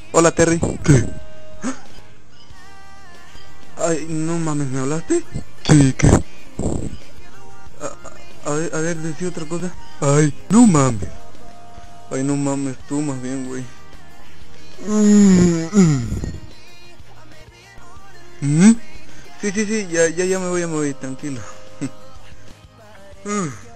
Hola, Terry. ¿Qué? Ay, no mames, ¿me hablaste? Sí, ¿qué? A ver, decí otra cosa. Ay, no mames. Ay, no mames, tú más bien, güey. ¿Mm? Sí, ya me voy, tranquilo.